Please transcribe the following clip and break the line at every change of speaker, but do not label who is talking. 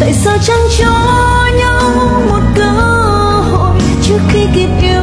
tại sao chẳng cho nhau một cơ hội trước khi kịp yêu.